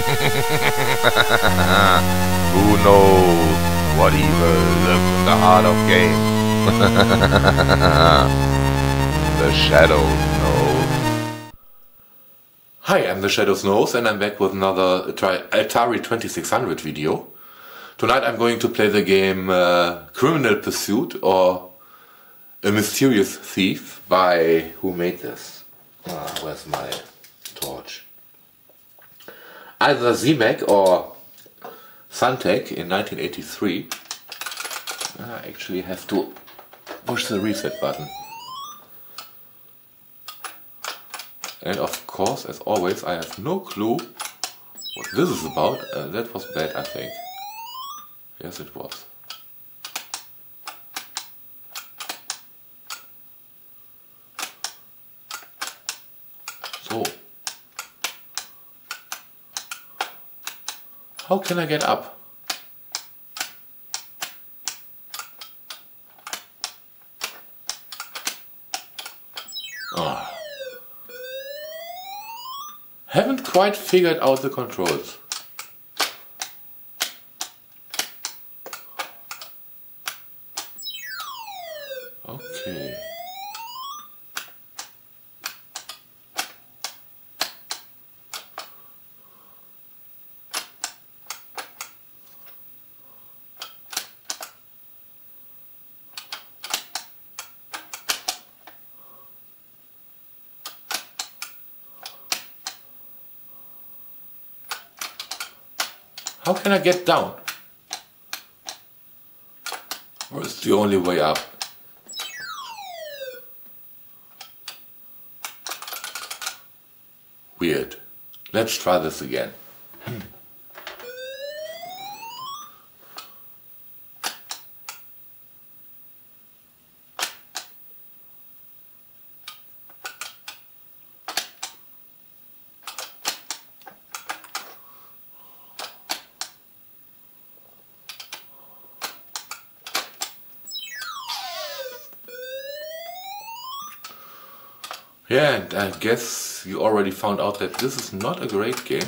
Who knows what evil lives in the heart of games? The Shadows knows. Hi, I'm the Shadows Knows and I'm back with another Atari 2600 video. Tonight I'm going to play the game Criminal Pursuit, or A Mysterious Thief by... who made this? Where's my torch? Either ZMAC or Suntech in 1983. I actually have to push the reset button. And of course, as always, I have no clue what this is about. That was bad, I think. Yes, it was. So, how can I get up? Oh. Haven't quite figured out the controls. Okay. How can I get down? Or is the only way up? Weird. Let's try this again. Yeah, and I guess you already found out that this is not a great game.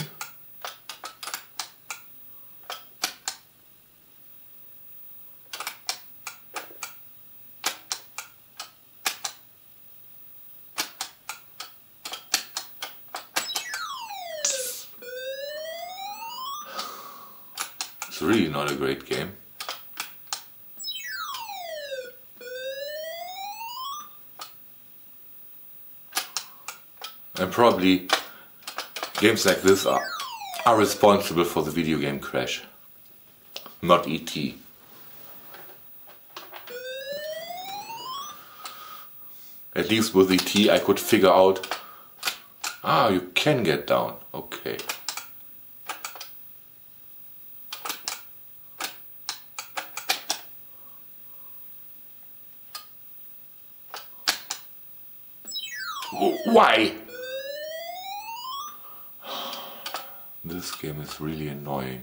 It's really not a great game. And probably games like this are responsible for the video game crash, not E.T. At least with E.T. I could figure out, you can get down, okay. Why? This game is really annoying.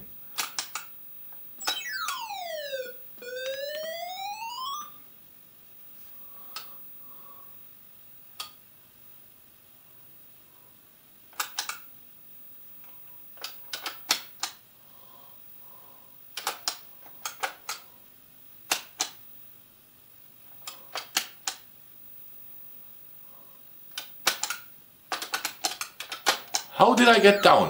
How did I get down?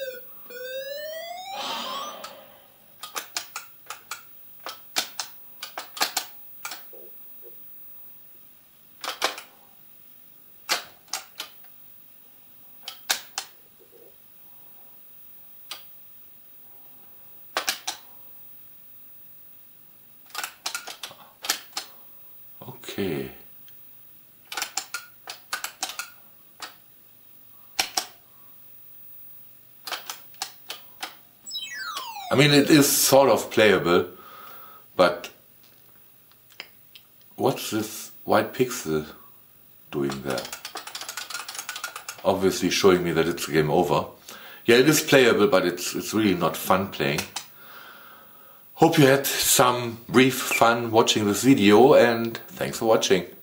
Okay. I mean, it is sort of playable, but what's this white pixel doing there? Obviously showing me that it's game over. Yeah, it is playable, but it's really not fun playing. Hope you had some brief fun watching this video, and thanks for watching.